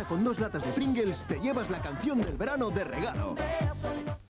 con 2 latas de Pringles te llevas la canción del verano de regalo.